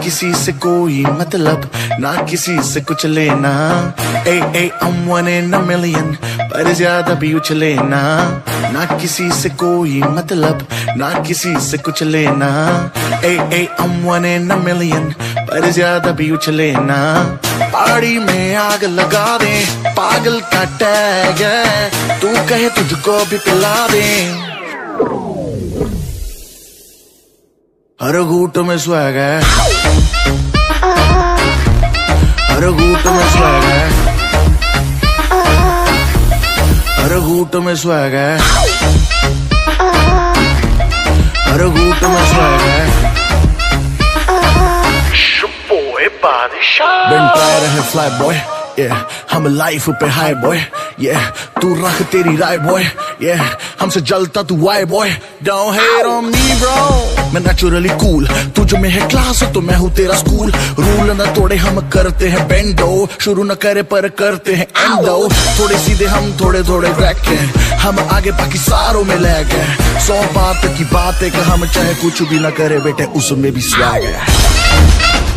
किसी से कोई मतलब, ना किसी से कुछ लेना। I'm one in a million, पर ज्यादा भी उछले ना किसी से कोई मतलब, ना किसी से कुछ लेना। I'm one in a million, पर ज्यादा भी उछले ना। पहाड़ी में आग लगा दे, पागल का टैग है, तू कहे तुझको भी पिला दे। हर घूट में स्वैग है, हर घूट में स्वैग है, हर घूट में स्वैग है, हर घूट में स्वैग है। Been tired of fly boy, yeah, हम लाइफ पे हाई बॉय, yeah, तू रख तेरी राय बॉय, yeah, हमसे जलता तू why boy. Don't hate on me bro, मैं नेचुरली कूल, तुझ में है क्लास तो मैं हूँ तेरा स्कूल। रूल न तोड़े हम करते हैं बेंडो, शुरू न करे पर करते हैं एंडो। थोड़े सीधे हम थोड़े थोड़े बैक हैं, हम आगे बाकी सारों में लैग है। 100 बात की बात है कि हम चाहे कुछ भी न करे बेटे उसमें भी स्वैग है।